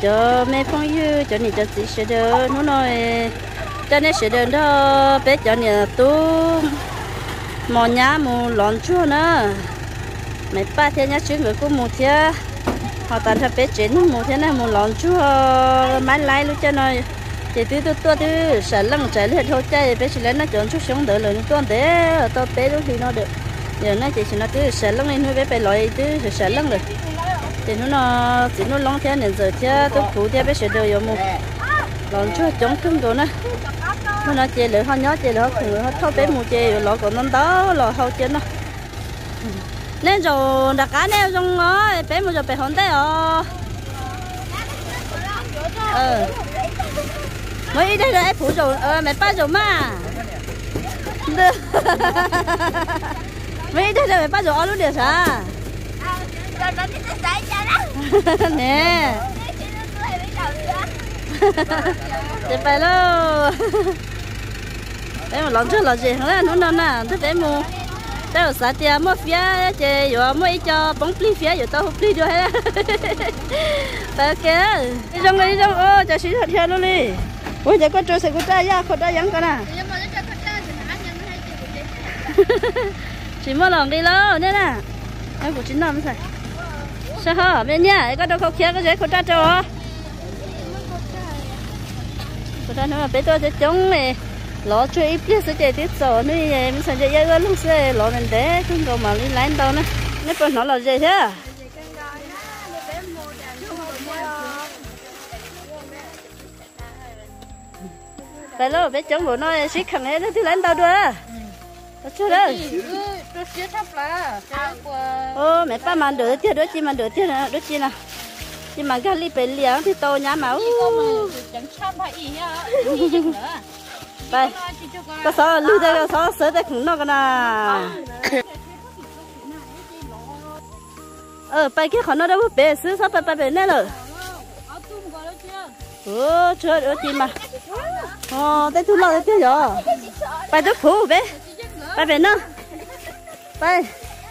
cho mấy phong yêu cho này cho chị sẽ đỡ nó nói cho nên sẽ đỡ đó bé cho này tu mò nhá mù lon chua nữa mấy ba thế nhá chứ người cũng mù thế họ tận thật bé chế nó mù thế này mù lon chua máy lái lúc cho nó chị tôi sợ lăng chạy lên thôi chạy bé chỉ lấy nó chọn chút sống đỡ rồi nó thế tao bé lúc thì nó được giờ nó chỉ nó cứ sợ lăng lên thôi bé loại cứ sợ lăng rồi thì nó lon thế nên giờ thế tôi phụ thế bé sẽ đỡ rồi mù lon chua chống cứng rồi nè nó chơi lửa họ nhớ chơi lửa họ thâu bé mù chơi rồi lọ còn nó đó lọ hậu chơi nó nên rồi đặt cá neo trong nó bé mù rồi bé hòn té mới đây là em phụ rồi mẹ ba rồi mà mấy đây là mẹ ba rồi lúc được sao nè chị phải luôn đấy mà lòng trước là gì không nó nè thế để mua đây là sao tiền mua phía chị rồi mua cho bóng pli phía rồi tao pli được hết ok đi trong ô cho xí thật theo luôn đi ôi giờ có trôi sẽ có trai ya có trai vẫn còn à chỉ mua lòng đi lâu nè nè em của chính năm sao sao hả bên nhà có đâu không kia có dễ có trai cho có trai nữa bé tôi sẽ chống này lọ chơi ít biết sẽ chạy tiếp rồi nữa mình sẽ chạy ra lúc xe lọ mình để không còn mà đi lái đâu nữa nếu con nó là gì thế phải lo bé chống bộ nó xích khẳng hết thì lái đâu được chưa đâu ô mẹ ba mà đỡ tiếc đỡ chi mà đỡ tiếc nữa đỡ chi nào nhưng mà cái ly bể liang thì to nhá máu đây có sao lưu đây có sao sớ đây cũng nó cái nào bài kia họ nó đâu bể sớ sao bài bể này rồi chưa được gì mà đây thu lo đấy chứ rồi bài tôi phủ bé bài bể nữa bài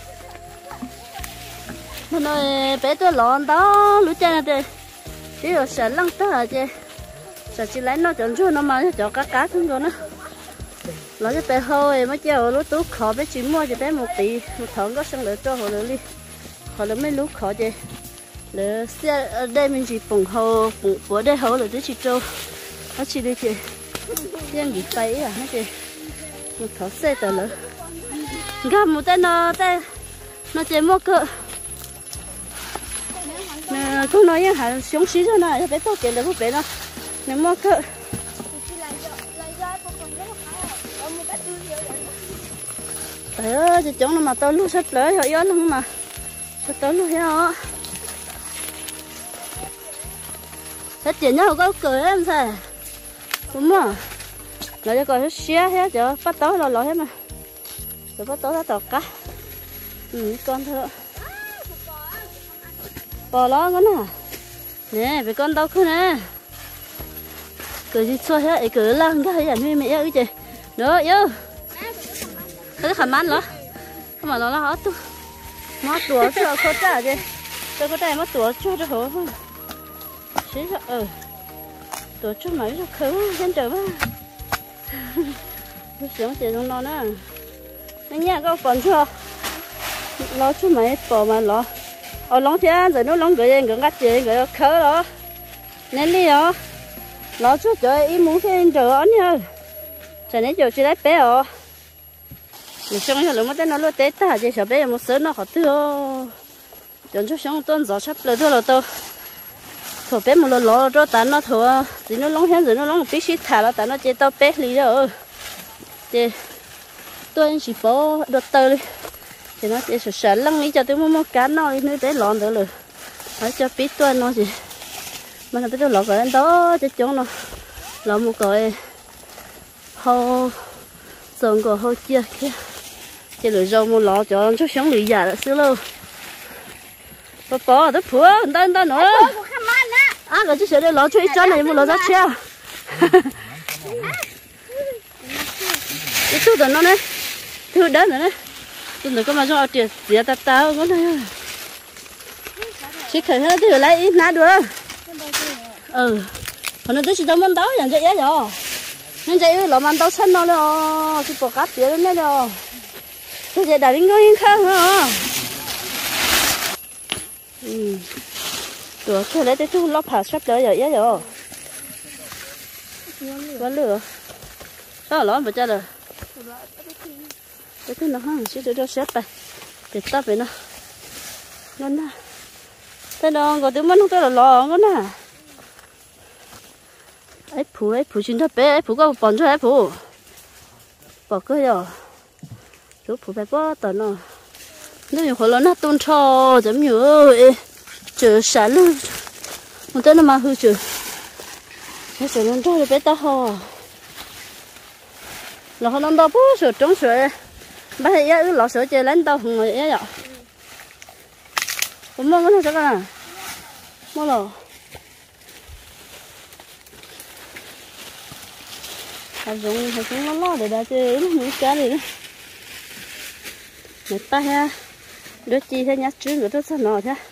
nó nói bé tôi lon đó lũ cha này chứ rồi sợ lăng tới hả chứ sợ chỉ lấy nó chọn chút nó mà cho cá thương rồi nữa nó cho bé hơi mới chơi lũ tú khó bé chỉ mua cho bé một tỷ một thằng có sang lỡ cho họ lỡ đi họ lỡ mấy lũ khó chứ lỡ xe đây mình chỉ bùng hồ bùng của đây hồ lỡ tới chỉ trâu nó chỉ đi chị riêng gì tay à nó chị một thằng xe tờ lỡ gặp một tên nó chơi mua cỡ nè cô nói rằng hả xuống xí rồi này bé tôi kể là cô bé nó nè mua cỡ trời ơi chị chống nó mà tôi lúc sắp lỡ rồi yếu lắm mà sắp tới lúc heo hết tiền nhau có cười em sao đúng không nói cho coi xé hết cho bắt tối lo hết mà rồi bắt tối nó tọt cá con thôi bò lo con nè nè về con đâu cứ nè cười gì xôi hết cười lăng cái gì mẹ mẹ ơi chị nữa yêu cái khảm ăn nữa mà nó là hết tu mất tuổi cho khó trả chứ tôi có tay mất tuổi cho nó hổ không xí tuổi chút mấy rồi khứ trên trời mà tôi xuống tiền trong nó nữa anh nhà có còn chưa lo chút mấy bỏ mà lo lóng thế rồi nó lóng người ngắt chị người khớ đó nên đi đó lo chút trời im muốn thêm trời ớn nhá trời này trời chỉ lấy bé rồi mình xong rồi lúc mà nó lôi tết ta chỉ sợ bé một sớm nó khó thưa chọn chút xong tuần gió sắp lời thưa là tôi thổi bé một lần lọ cho tán nó thổi thì nó lóng hết rồi nó lóng một tí xíu thả là tán nó chơi tao bé lý rồi chơi tôi chỉ bỏ đợt tơ đi thì nó sẽ sợ lăng nghĩ cho tôi mua cá nó đi nữa để lọn được rồi phải cho biết tôi nó gì mà nó biết tôi lọt rồi anh đó cho chúng nó lọt một cái hô sườn của hô chia kia chỉ lười rau một lọ cho chút sống lười già là xưa lâu bỏ tới phủa người ta nữa rồi chứ sẽ để lọ cho ít cho này một lọ ra treo cái thứ nó đấy thứ đó nữa đấy tôi nói có mà cho tiền tiền ta có này chỉ khởi hết thì lấy ít ná được còn nó tới chỉ tao muốn đauอย่างvậy rồi nên vậy là mình tao sân nó rồi chỉ bỏ cắt tiền lên rồi thế vậy đã đến người khác hả tuổi cái lấy tới thu lót hạt sắp tới rồi rồi vẫn lửa sao lắm bây giờ rồi cái nó hăng chỉ để cho xếp tay để tao về nó nè thế đó có tiếng mình không tới là lò nó nè ấy phụ xin thấp bé ấy phụ có bòn cho ấy phụ bỏ cái rồi chú phụ phải bỏ tao nó nếu như hồi lớn nó tôn cho giống như chờ sáng luôn một tên nó mà hư chứ nó sẽ nó cho bé tao ho là họ nó đâu bố sửa trống sửa bây giờ lọ sửa chơi lên tao không người ấy vậy cũng mong cái này chắc là mua lò dùng nó lo để đã chơi những cái gì đó người ta ha đứa chi thế nhát chứ người ta sao nọ thế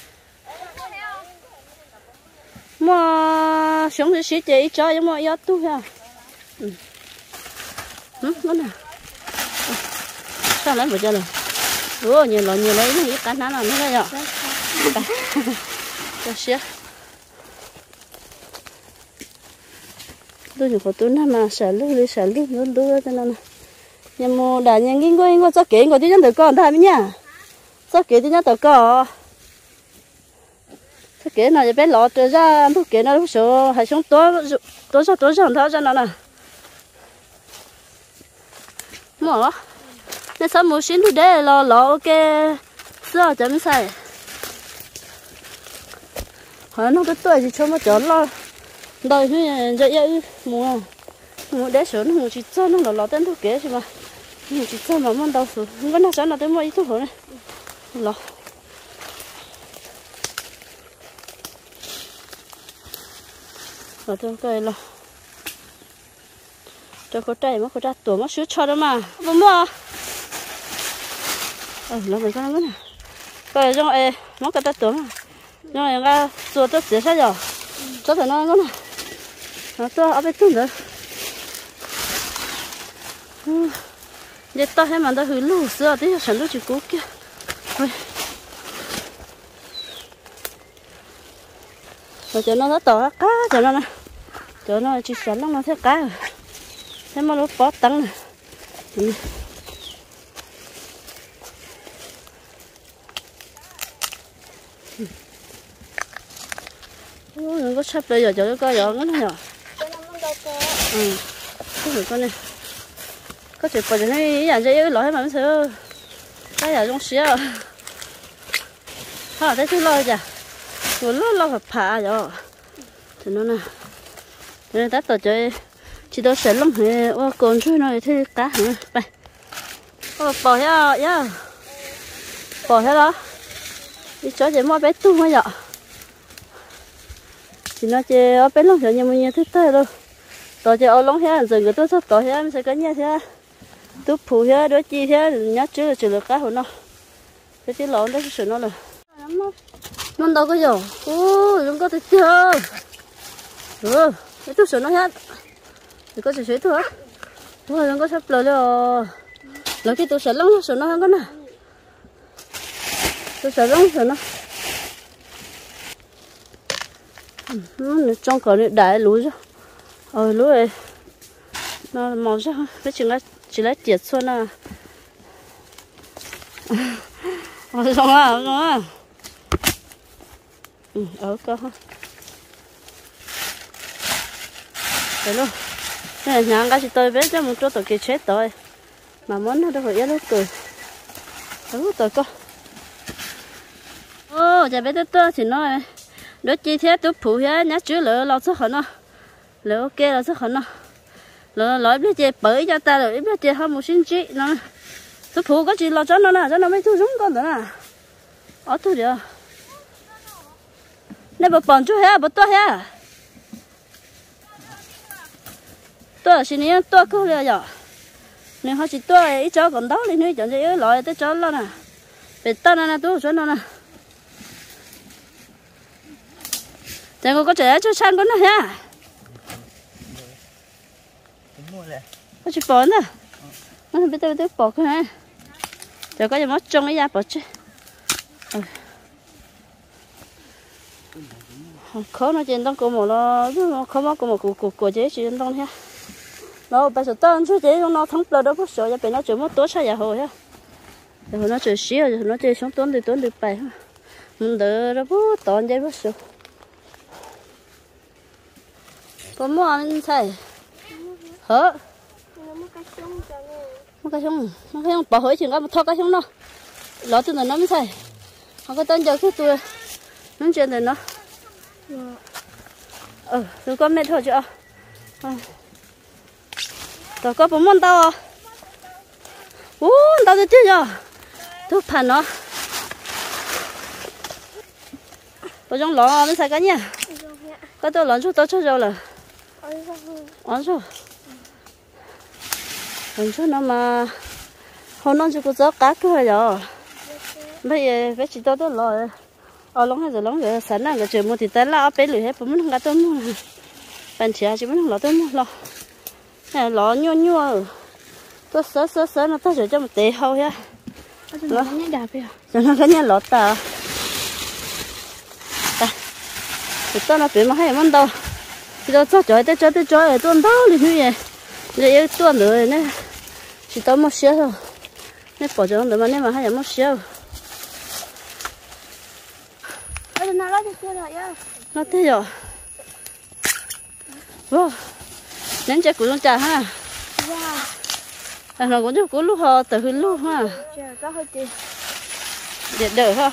mà sống thì sĩ chị cho nhưng mà yếu tu ha nó nè sao lấy vừa chơi rồi nhiều lấy những cái nào nó đây rồi cho xíu tôi chỉ có tôi nằm mà xả nước luôn đưa cho nó nhưng mà đã nhận kinh qua cho kỹ của tôi nhân tử con thay nhá cho kỹ tôi nhân tử con cho kỹ này bé lọt ra thuốc kỹ nó lúc số hay xuống tối xong tháo ra nó nè mở nên sao mua xin tôi để lọ cái sữa chấm xài hỏi nó cái tuổi gì cho nó chọn lo đời như vậy mua để sửa nó chỉ cho nó lọ tên thuốc kế chứ mà chỉ cho mà món đau sửa vẫn là sao nó tới mua ít thuốc này lọ tôi coi lọ cho có trái mà có trái tuổi mà sửa cho đó mà không mua nó phải con nè coi trong ấy nó cái trái tuổi mà nhưng mà người做这些啥呀？这才能个呢？啊，这阿别种的。你到还蛮多回路是啊，这全都去过去。喂，我叫nó tỏ cá cho nó nè, cho nó chỉ sẵn nó theo cá rồi, thế mà nó bỏ tăng nè. Nó có sắp bây giờ cho nó coi rồi nó nhở cái gì con này có chuyện bỏ cho nó ý dạng dây lõi mà sao cái là trong xía ha thấy thứ lo chả một lúc lo phải phá rồi thì nó nè nên ta tổ chơi chỉ tôi sẽ lông thì còn chơi nó thì cá hả đây bỏ theo nhá bỏ theo đó đi chó chỉ mua bé tung thôi vậy thì nó chơi ở bên lông rồi nhưng mà nhiều thứ tới đâu tao chơi ở lông hết rồi người tôi sắp tao hết sẽ có nhà thế tôi phụ hết đứa chi thế nhát chứ chỉ được cá của nó cái tí lỏng đó sửa nó rồi nó đâu có dầu đừng có thể chơi cái tôi sửa nó hết thì có sửa thôi đừng có sắp lời rồi là cái tôi sửa lông sửa nó hơn cái này tôi sửa lông sửa nó trong cỏ này đại lúa rồi lúa này nó màu sắc cái chỉ lấy tiệt xuân à xong à ở cơ ha đấy luôn này nhà cái chị tôi biết cho một chỗ tôi kia chết rồi mà món nó đâu phải ít lúc cười đúng tôi cơ chả biết tôi thì nói đứa chi thế tôi phụ hết nhá chứ lỡ lo sức hả nó lỡ ok là sức hả nó lỡ lỡ biết chơi bởi cho ta rồi biết chơi không một xin chị nó tôi phụ có gì lo cho nó nè cho nó mới thu súng con nữa nè ở thôi được này bà bòn chú hết bà to hết tôi xin nhớ tôi cứ là giờ nếu họ chỉ tôi ít cho còn đó lên nữa chọn chơi loại tới cho nó nè để ta nè tôi cho nó nè chẳng có trẻ cho sang con này ha có chỉ bỏ nữa nó biết tôi bỏ cái này rồi có gì mất trong cái da bỏ chứ khó nó trên đông cổ một nó khó mất cổ một cổ chế trên đông ha nó bây giờ tao chú chế nó thắng bờ đó bớt sợ cho bên nó chỉ mất tối sao giờ hồi ha rồi nó chơi xíu rồi nó chơi xuống tuấn được bài ha mình đỡ đó bớt tòn dây bớt sợ có mua anh xài hả mua cái xong bỏ hơi chừng có thóc cái xong nó lỡ từ nó mới xài không có tên giờ cái tôi nó chuyện này nó tôi có mệt thôi chứ tôi có bốn món tao tao được chưa giờ tôi phản nó tôi trong lò mới xài cái nha có tôi lò chút tôi cho rồi là lần trước nó mà hôm nó chỉ có gió cá thôi rồi bây giờ phải chỉ tôi lò lóng rồi sáng nay cái chuyện mua thì tới là bé lười hết bấm không tôi mua bạn chị chỉ muốn lò tôi mua này lò nhua tôi sớ nó tôi cho một tí hậu ha nó nhảy đạp bây giờ nó cái nhà lò ta thì tôi nó bị mà hay món đâu thì tôi cho chọi tôi tuần tao thì như vậy vậy tuần rồi nè chỉ tôi một xíu thôi nè bỏ cho nó mà nè mà hay một xíu nó thế rồi wow ném trái củ lông trà ha nó cũng cho củ lúc họ từ lúc ha để đỡ ha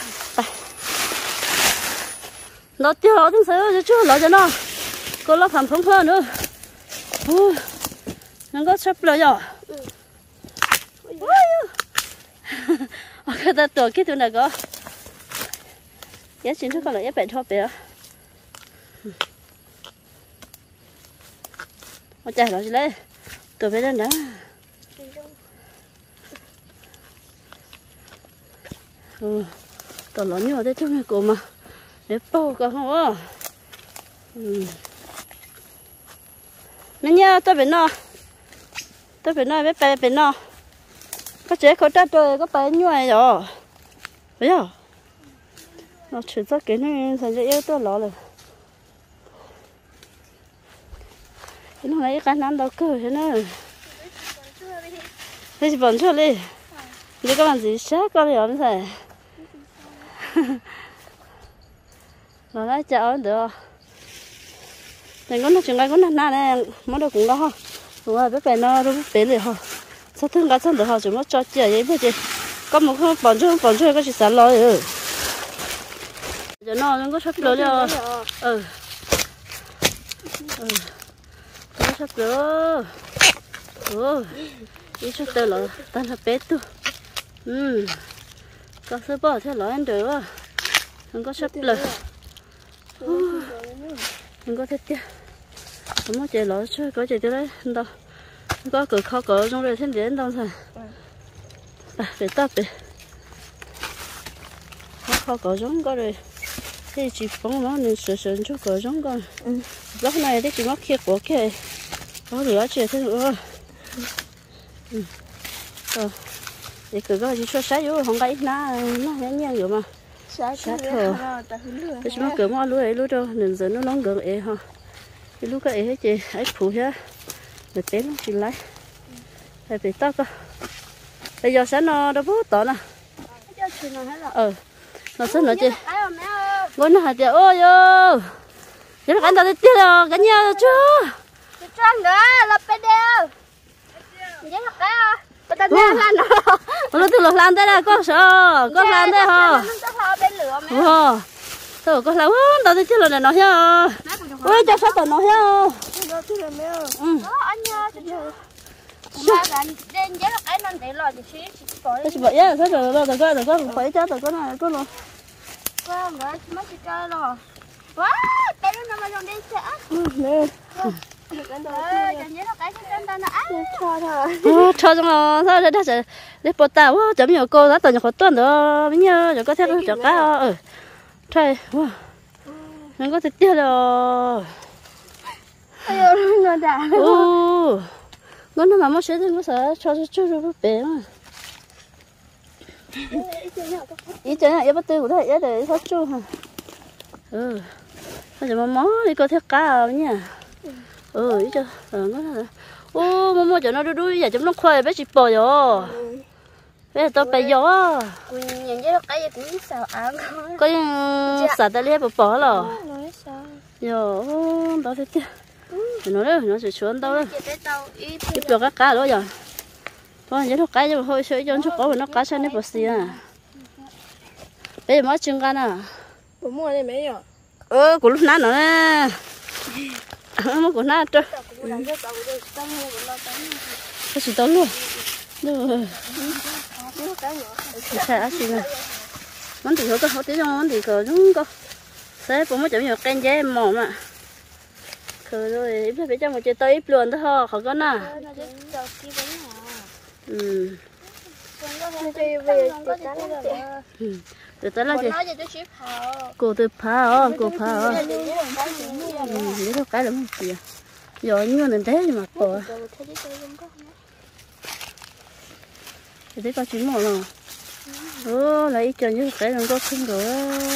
nó tiêu nóทั้งsớm cho chú lo cho nó cô lo phẳng phẳng hơn nữa nó có sắp rồi rồi cái ta tuổi cái tuổi này có giá chín thức còn là giá bảy thô bể ở chạy nó gì đấy tuổi bé đó tuổi lớn nhiều thế chứ mày cô mà để bao cả không á nên nha tôi bên nó bé bên nó có chế khẩu trang rồi có bé nhuệ rồi thấy không nó chuyển ra cái này thành ra yêu tôi lỏ rồi cái nó lấy cái nắm đâu cơ thế nữa đây bẩn chưa đi đi các bạn gì sát con rồi mới thầy nó lấy chợ được này con nó chừng cái con nè này món đồ cũng đó ha rồi bé nó bé rồi ha sao thương cái xong được ha chúng nó cho chị vậy bây giờ có một con bẩn chưa có chỉ xả lôi rồi giờ nó có sắp lửa rồi nó sắp lửa đi sắp lửa rồi tan hợp bé tu có sắp bỏ theo lửa ăn được nó có sắp lửa nó có thích chứ không có chạy lửa chứ có chạy tới đấy đâu có cửa kho cửa trong đây thêm đến đâu rồi để tắt đi kho cửa giống có rồi thì chỉ phóng nó nên sửa chút cửa giống con lúc này thì chỉ mắc kia của kia có lửa chưa thế nữa để cửa có chỉ số sáu vô không cái nó nhẹ rồi mà sát thôi cái chúng nó cửa mò lúa đâu nên giờ nó nóng gần ế ha cái lúa cái ế hết chị ấy phụ hết để té nó chỉ lấy phải bị tao cơ bây giờ sáng nó đâu bút tỏ nè nó sáng nữa chị ngồi nó hạt chị ôi yo giờ nó cắn tao tiếp rồi cắn nhau chưa trăng nữa là bên đeo vậy là cái ta nghe lan nó từ lò lan tới đây có sợ có lan đây hả thôi có lan tao tiếp rồi này nó nha ôi cho sao tao nó nha tôi chỉ bảo nhá, thôi rồi, tôi có phải cho tôi có này, có luôn. Quá, mới chỉ chơi rồi. Quá, cái đó nằm trong đây sẽ. Nè. Cho xong rồi, thôi đó sẽ để bột tàu, chấm nhiều cô đã tận nhiều tuần nữa, mới nhớ rồi có thêm cho cá, trời, wow, nó có thịt tiêu rồi. Ôi nó đã. Ô, nó mà mất sữa thì nó sợ cho bé mà. Ý chơi này, bắt tư của thầy ấy để thoát chu hả? Bây giờ mà mó đi coi theo cá rồi nha. Ý cho, nó là. Ô, mà cho nó đuôi giờ chúng nó khoai bé chỉ bò rồi. Bé tao bé gió. Nhìn thấy nó cái gì cũng sợ ăn. Có sợ ta liếc bỏ rồi. Nói sao? Yo, tao thấy chưa? Nó sẽ xuống tao đấy. Tiếp được các cá rồi. Thôi nhớ thuốc cá cho hơi sữa cho nó có nó cá sang đây bớt xí à. Bây giờ mới chừng cá à. Bố mua đây mấy rồi? Của lúc nãy nó nè. Mà của nãy trời. Cái gì tao luôn. Được. Sao xí nè. Món thì thôi có tí cho món thì cờ chúng có. Thế bố mới chấm nhiều canh dễ mỏng mà. Rồi ít phải cho một chơi tới ít luôn thôi ho, khỏi có nào. Từ tới là gì? Cô từ phá cô phá vậy đâu cái lắm kìa. Giờ như nên thế nhưng mà bỏ. Thì thấy có chín mỏ rồi. Lấy cho như cái là có không rồi.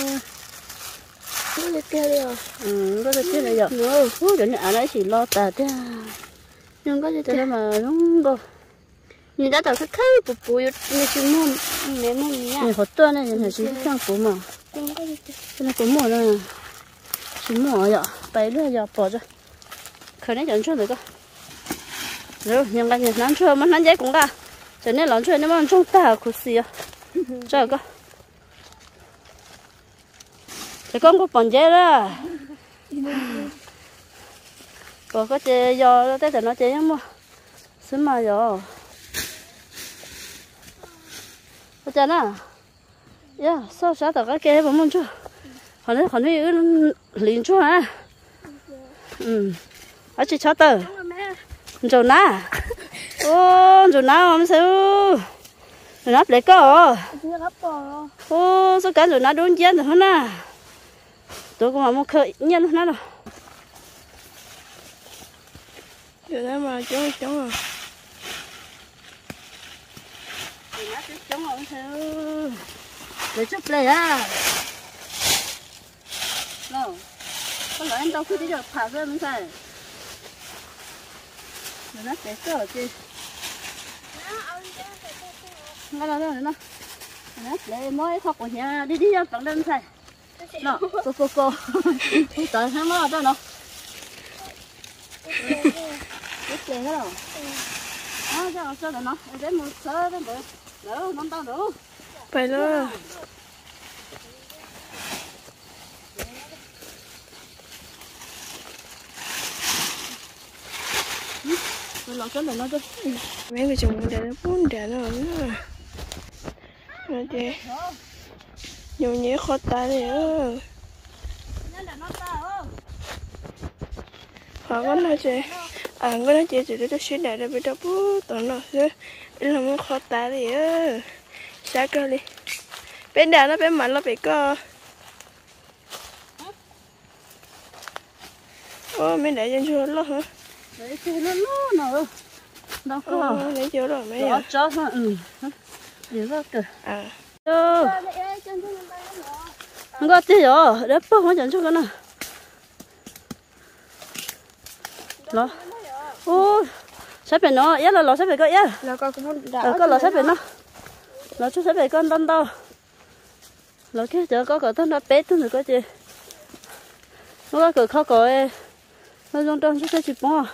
Có được kia rồi. Có được kia này rồi. Chỗ này ở đây chỉ lo tà thế. Nhưng có gì thế mà đúng không? Nhìn đã tao khắc khắc bù như chim mồm mẹ mồm nhá. Này hot to này là chỉ sang bù mà. Cái này cũng mỏ rồi. Chỉ mỏ vậy. Bay luôn giờ bỏ ra. Khởi này chọn cho được cơ. Rồi nhưng mà nhìn nắng chưa mà nắng dễ cũng cả. Cho nên lắm chưa nếu mà trong ta khó xì à. Chờ cơ. Cái con có bẩn dễ đó. Có chơi do tới nó chơi nhưng mà sớm mà rồi. Có chơi nào? Yeah, sao sao tao cái kia bấm mông chưa? Còn đi liền chưa hả? Ở chị cho tao. Rồi na. Rồi na không sao? Rồi nắp lấy cơ. Sao cả rồi na đun chén rồi hả? Tôi cũng muốn khơi nhân nó rồi. Giờ đó mà chống rồi. Nó sẽ chống không sao. Để chút lấy à. Đâu. Có lẽ anh đâu cứ đi được phá ra mình phải. Nó sẽ sợ chứ. Nó đâu đâu nó. Nó để mới thọc của nhà đi ra bằng đơn xài. Nó, cô. Tới hai mơ đó nó. Cái chè đó. Cho nó. Để một sơ đó được. Đỡ, nó tao đủ. Phải đó. Tôi lọt cái này nó chứ. Mấy cái chồng để nó bốn để nó nữa. Nó chứ. Nhiều nhé khó tay đi ơ. Họ có nói chứ. Có nói chứ thì tôi sẽ để bây giờ bố tao nó chứ. Là muốn khó tay đi ơ. Sao cơ đi. Bên đà nó bên mặt nó bị co. Mình để trên chuột lo hả? Để chơi nó nào. Đâu có. Lấy chỗ rồi mấy giờ. Cho thôi. Điều đó kìa. Không có tí rồi. Để bớt hóa chẳng cho cái nào. Nó. Sắp về nó. Ý là lọ sắp về coi ý. Nó có lọ sắp về nó. Lọ chút sắp về con đông đâu. Lọ kia chờ có cỡ thân nó bé thân rồi có gì. Nó có cỡ khó cỡ ấy. Nó trong trong chút chụp bó.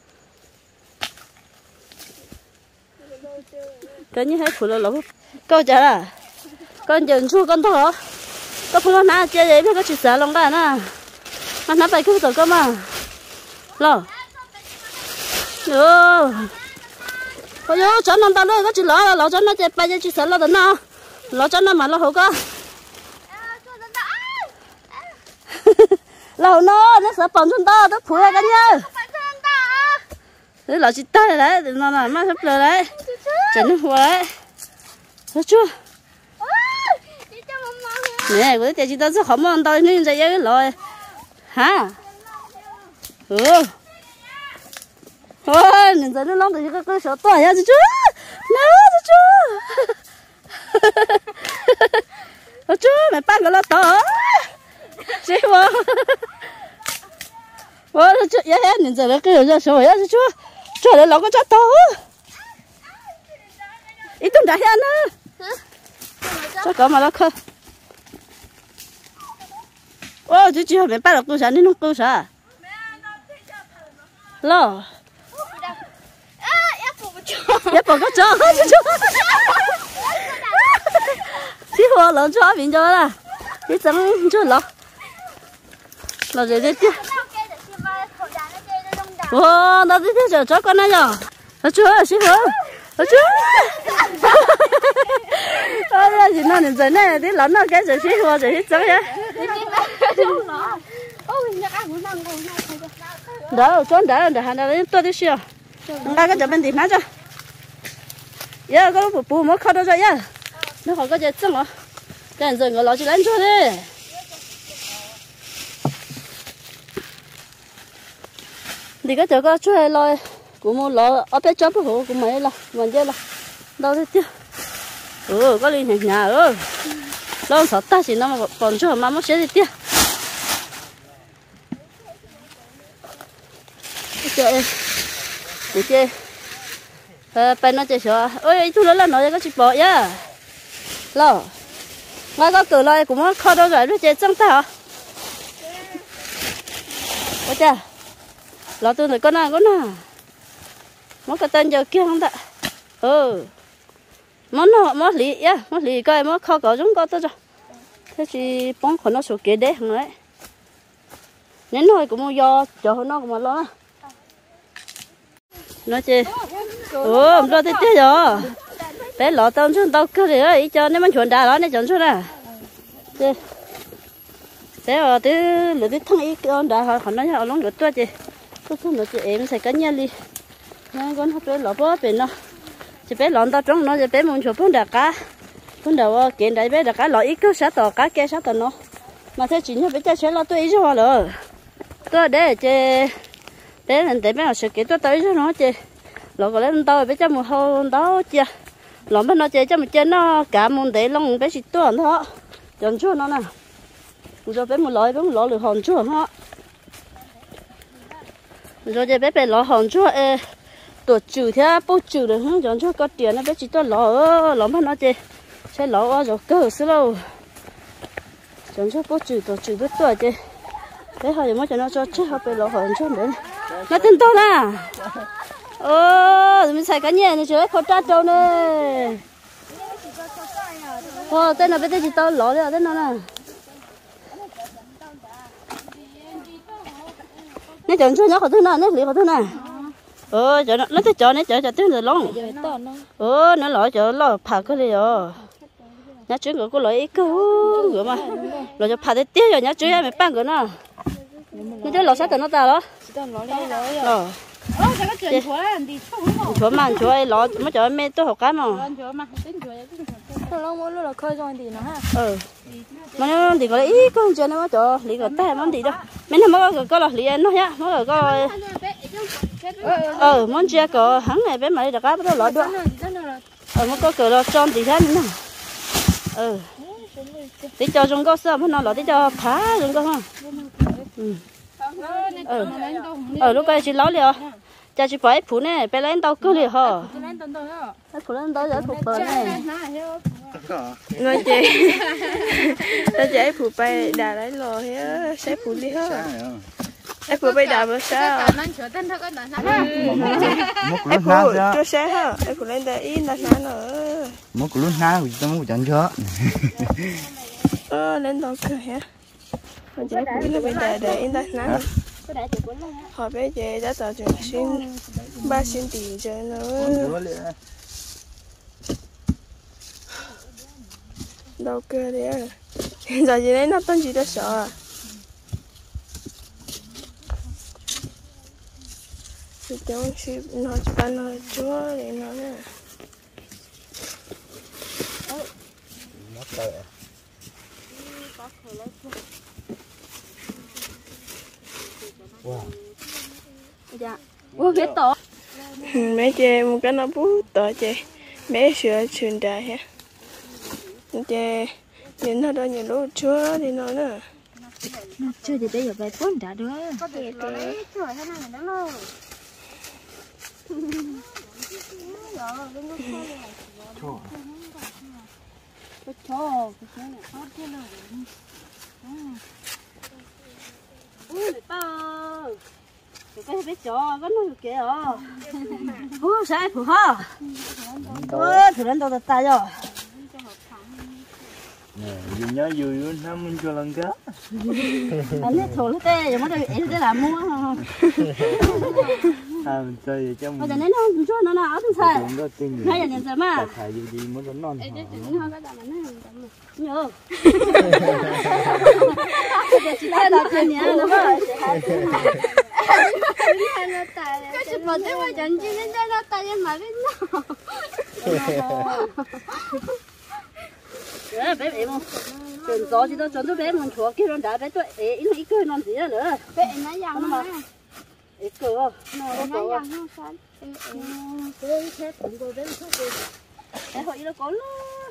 Cái như hết phụ là lỗ. Câu trả là con dần chua con thôi hả? Có không có nã chơi vậy biết có chịu sợ lòng ra nè. Nó nã bài cứ tự cơ mà. Lò. Có vô cho nó tao đây có chịu lỡ cho nó chơi bài chịu sợ lo tận nào. Lỡ cho nó mà lo hổ cơ. Lò nó sợ bỏng chúng ta nó phụ ra cái nhá. Thế lỡ chị tay đấy, nó là má sắp lờ đấy. Chấn nó hùa đấy. Nó chưa? Nè, của chị ta rất khó mong tao nên dạy cái lòi. hả thôi nhìn thấy nó lông thì cái sợ to ya chú nó chú mày bán cái lo to chứ không ôi chú ya nhìn thấy cái giờ sợ ya chú chú lại lông cái chó to ít tung đại ya nữa cho cậu mà nó khơi ô chú mày bán được cô sao nên nó cô sao lo ya bỏ cái chó chú hồ lợn chó mình cho là cái trắng cho lợn rồi đấy chứ wow nó đi theo chó con này nhở nó chưa chú hồ nó chưa ơi gì nó nhìn thấy này thì lợn nó cái gì chú hồ rồi hết trắng ya đó trốn đã để hàng này tôi đi xíu ngay cái chỗ bên thì má cho giờ có lúc bù mới khâu đâu rồi ya nó còn có gì chân hả cái giờ người lo chỉ lấy cho đi thì cái chỗ có chú hay lo cũng muốn lo ở bên trong phố cũng mấy là mình chơi là đâu thế chứ có liên nhà lo sợ ta chỉ nó mà còn cho mà mất sẽ đi chơi đi chơi bên nó chơi sợ ôi chú lớn là nói cái chip bỏ ya lo ngay có cửa lại cũng khó đâu rồi nó chơi trăng ta hả ôi cha lo tôi này con nào mất cái tên giờ kia không ta mất lì ya mất lì coi mất khó có chúng có tôi cho thế thì bóng của nó số kế đấy không đấy nên nói cũng do cho nó cũng mà lo nó chơi lo thế rồi bé lọ tao xuống tao cứ để ý cho nên mình chuẩn đà đó nên chuẩn xuống nè chơi bé ở tới lửa tới thằng ý con đà họ còn nói họ lóng được tua chơi cứ không được chị em xài cá nhân đi nên con học bé lọ bó bé nó chị bé lọ tao trống nó chị bé muốn chụp phun đà cá phun đầu kiện đại bé đà cá lọ ít cứ sát tàu cá kia sát tàu nó mà thế chỉ như bé chơi sẽ lo tôi ý cho họ rồi tôi để chơi để lần tới bé họ sẽ kỹ tôi tới cho nó chơi lọ còn lên tao bé chơi một hôm đó chưa lọ bên nó chơi cho mình chơi nó cả môn để lông bé chỉ tuần thôi chọn chúa nó nè rồi bé một lọ được hòn chúa họ rồi chơi bé lọ hòn chúa tổ trừ thế bố trừ được không chọn chúa có tiền nó bé chỉ tuần lọ bên nó chơi lọ rồi cơ xíu lâu chọn chúa bố trừ tổ trừ biết tuổi chơi bé hỏi mới cho nó cho chết họ bé lọ hòn chúa nữa nó tin tao nè mình xài cá nhẹ này chứ không trát đâu nè tên là bây giờ chỉ tao lỏ rồi tên nó nè nè chọn cho nhóc của tôi nè nè liệu của tôi nè cho nó lấy cái chọn này cho tiếng rồi lông nó lỏ cho lỏ phạt cái gì rồi nhá chú người có lỏ ít cơ người mà lỏ cho phạt tiếp rồi nhá chú em mày bán cái nó nó cho lỏ sát từ nó ta đó chúa mà chúa ấy lọ mới cho mẹ tôi học cái mà mà nó thì gọi ít con chơi nó cho lý gọi tay món gì đâu mấy nó mới có là lý nó nhá mới có món chia cỡ hắn này bé mày được cái bắt đầu lọ được mới có cỡ lo tròn thì thế nữa tí cho chúng có sơ nó lọ tí cho phá chúng có không lúc này chị nói liền cha chị phải phụ nè bé lên tàu cứ liền hả phụ lên tàu giờ phụ bờ này nói chị ta chạy phụ bay đà lấy lò thế sẽ phụ đi hết em phụ bay đà mà sao em phụ cho xe hả em phụ lên đây in là sao nữa một cú luôn na vì tao muốn chọn cho lên tàu cứ hả mình chạy phụ nó bay đà để in là sao họ bé về đã tạo chuyện xin 3 xin tỷ chơi nữa đâu cơ đấy giờ gì đấy nó tên gì đó sợ à thì cháu ship nó chỉ bán nó chúa để nó nè Ủa cái tổ. Mấy chị một cái nó bút tổ chị mấy sữa truyền đại ha chị nhìn nó đâu nhìn lúa chúa thì nó nữa Chưa thì bây giờ bài bốn đã được. có thể đấy Trời thế này nó lâu. Ui, ba. Cái bé chó vẫn nó kìa. Ủa sai phụ ha. Ủa thử lên đâu ta rồi. nè dù nhớ dù nó muốn cho lần cá Anh ấy thổi lúc tê, giờ mới được em để làm mua. mình chơi vậy chứ Bây giờ nên không cho nó áo thằng sai. cũng có tiền Hay là nhận giờ mà. thầy gì gì muốn nó non Nhớ. Chị thấy là chuyện nhá nó rồi. Cái chụp một cái mà chẳng chi nên nó tay mà cái nó. Bé bé không? Chuẩn gió chỉ đó chuẩn tôi bé mình chúa kia nó đã bé tôi ít nó ít cơ nó gì nữa. bé nó dằn mà Ít cơ. nó dằn nó sao Cái thế cũng có bé thuốc gì. Bé họ ít nó có luôn.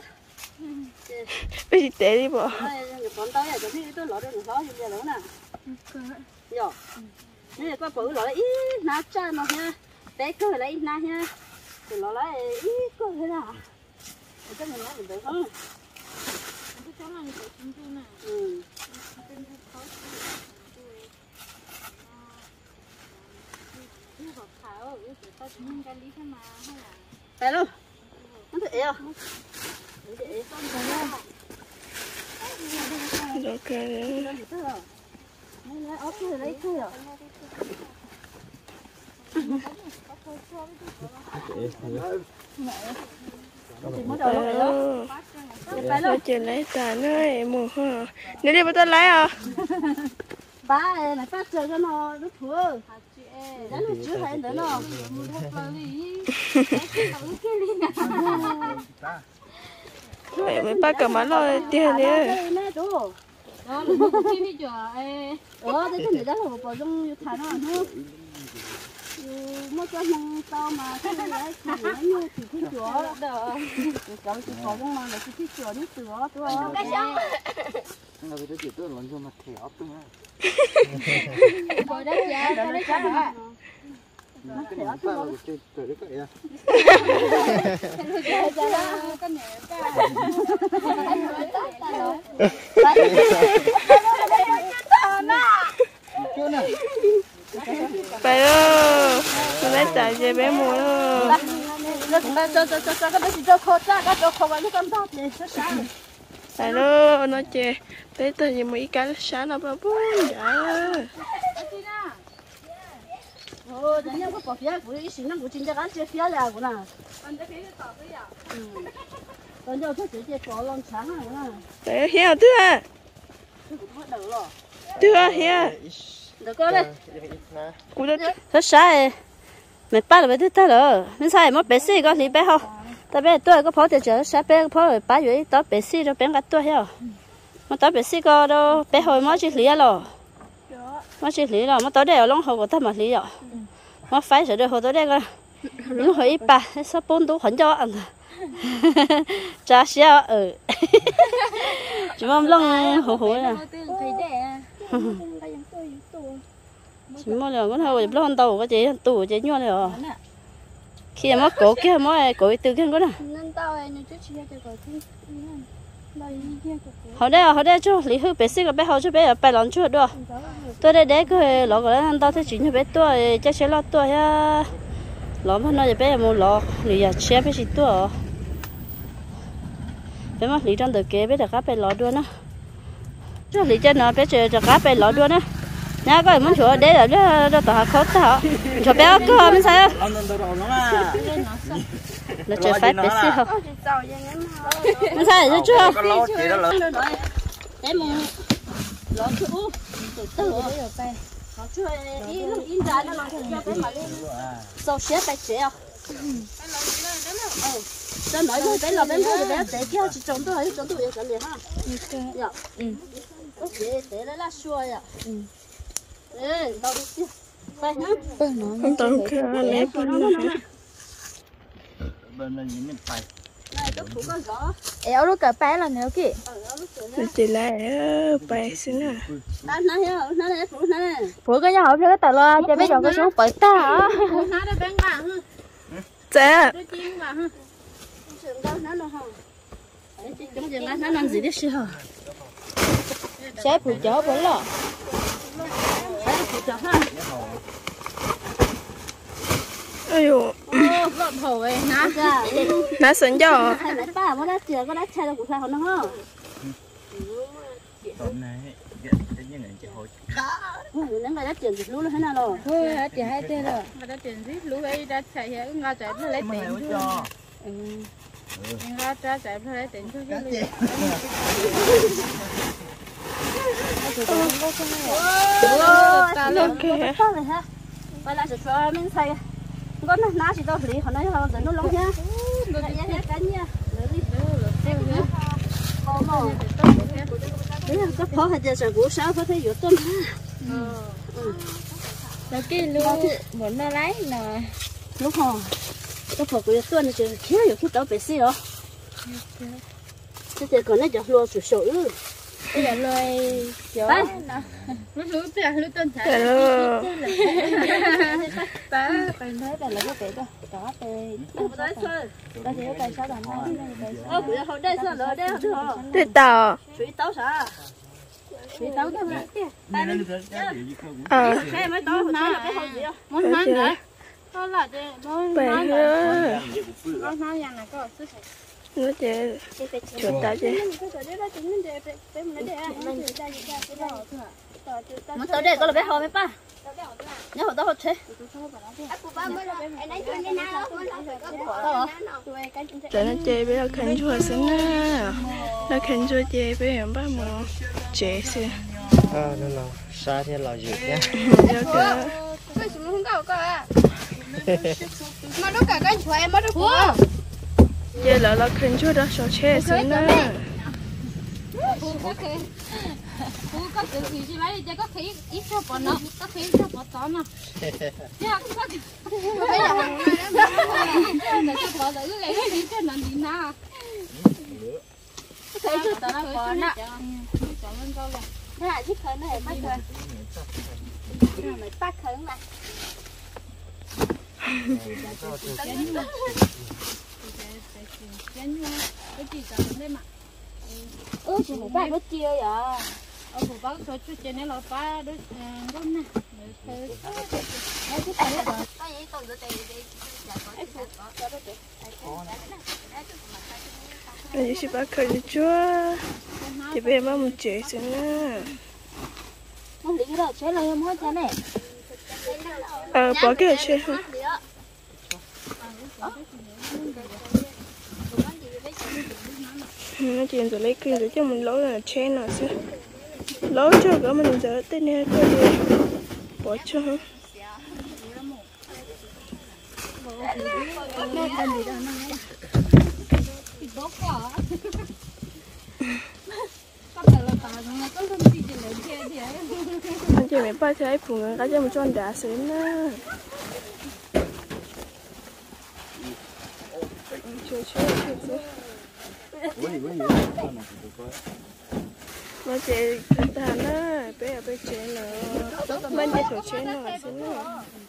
bé chị tệ đi bộ Con tới là cho thấy tôi lỡ được nó gì vậy nữa nè. Rồi. Nên có bự lỡ ít nát cha nó nha. Bé cơ lại ít nát nha. Thì lỡ lại ít cơ thế nào. Cho mình nói được không? Tại luôn. Nó tự yêu. được rồi nó chỉ lấy tài nữa em mua ha nếu đi bắt tay lấy à Ba này phát chơi cho nó rất thua. Nó chưa thấy nữa nó. mẹ mới bắt cả máy lo tiền đi Thế cái này đó là một bộ trong thả nó nữa. Mới cho mong tao mà cái này thì nó như thì cái chùa đó. Cậu chỉ có trong mà là cái chùa nước sữa thôi. Cái sao? nó cái chỉ tôi lần cho mặt thẻo tôi nha Bồi đấy dạ, cái đấy chắc là. Nó thẻo thôi. tôi đấy cái phải đâu tôi lấy tài về bé mua đâu Nó cho cái bé chỉ cho khô ra, cho khô vào nó con to thì nó sáng. phải đâu nó chè bé tôi gì mấy cái sáng nó bao bún vậy Ồ, thế nhưng có bỏ phía của ý sinh năng của chính gia cái phía là của nào. Còn giờ tôi chỉ có lòng sáng này nữa. đấy hiểu chưa chưa hiểu Được con đây. cú đó Rất sai. Mày bắt được bé ta rồi. Nên sai mất bé xí có lý bé không? Ta bé tôi có phó thì chờ sai bé phó rồi bá dưới đó bé xí rồi bé ngắt tôi hiểu. Mà đó bé xí có đâu bé hồi mới chỉ lý rồi. Mới chỉ lý rồi, mà tới đây ở long hồ của ta mà lý rồi. Mà phải rồi đây hồ tới đây coi. Những hồi ít bà, sao bốn tú khẩn cho ăn. Cha xíu Chỉ mong lông hổ hổ nè. Chỉ mong là con hơi lông tàu cái chị tủ chị nhon rồi. Khi mà cổ kia mới cổ từ kia có nè. Họ đây cho lý hư bé xí cái bé họ cho bé ở bài lon chưa được. Tôi đây để cái lọ cái ăn tao thấy chuyện cho bé tôi chắc sẽ lo tôi ha. Lọ mà nói bé mua lọ thì giờ xe bé chỉ tôi. Bé mà lý trong từ kế bé được cá bé lọ đua nó. Cho lý trên nó bé chơi cho cá bé lọ đua nó. Nhá coi muốn chùa đấy là nó tao khó tao. Cho bé có mình sao? Là chơi phải bé xí không? Mình sao vậy chưa? Để mua lọ chú. Từ nó chơi in ra nó làm cho bé mà lên. Sau xe bé xéo. Cho nói với bé là bé mua bé để kia chỉ trồng tôi cái gì ha. Dạ. Ok, để lại là xua ya. Đâu đi chứ. không tao kia lấy bên nữa bên này những phải éo lúc cả bé là nếu kì chỉ là bài xin à phụ cái nhà họ phải cái tờ lo cho bé chọn cái số bảy ta hả dạ nó làm gì đấy chứ hả sẽ phụ chó vẫn là ai dụ lợn hổ ấy nè nó sẵn cho hai mẹ ba có đã chừa có đã chơi được của sao nó không hôm nay cái như này chị hồi những người đã chừa được lú nó thế nào rồi thôi hả chị hai tên rồi mà đã tiền gì lũ ấy đã chạy hết ngao chạy nó lấy tiền cho ngao ra chạy nó lấy tiền cho cái ok vậy là cho mình xay con nó chỉ tao lý họ nói họ dẫn nó lông nhá cái nhá đấy là có phó hay giờ củ sáu có thấy tôm là cái lú muốn nó lấy nè lúc họ có phổ của tuần này chứ thiếu nhiều khi tao phải xí hả thế còn nó giờ lúa sủi sủi bây giờ lôi chó lũ tiền lũ tuần chạy ta phải thấy là cái cái đó chó tê ta chỉ cái sáu đồng thôi hồi đây sao rồi đây hả thế tao suy tao sao suy tao cái cái mấy tao nói là cái hồi gì muốn nói nữa đó là để bài nữa nói rằng là có sức nó chơi chuột ta chơi muốn tới đây có là bé hồ mấy ba nhớ hồ tao hồ chơi cho nó chơi bây giờ khăn chua xin nè nó khăn chua chơi bây giờ ba mò chơi xin nó là xa thế là gì nhá 为什么很高啊？mà nó cả cái chuột em mất được chơi là khăn chua đó cho chơi xin nè có sự gì chứ mấy đi có khí ít cho bọn nó có khí cho bọn tao nó dạ có bây giờ để cho bọn nó lấy cái khí cho nó đi nào thấy chưa tao nó còn á chọn lên câu này thế là thích hơn này bắt rồi mày bắt hơn mà chị mày bắt nó chia vậy phụ bác cho chú trên này là ba đứa con nè anh chỉ bắt khăn chua thì bây giờ ba một chơi xin nè không lý cái đó chế là em hết thế này bỏ cái chơi không nó chuyện rồi lấy kia rồi cho mình lỗ là chơi nào xíu lỗ cho cả mình giờ tên này coi đi bỏ cho hả anh chị mẹ ba thấy phụ người cá cho một con đá xíu nè chơi mà chị ta nó bé ở bên trên nữa bên đây sổ trên nữa xíu nữa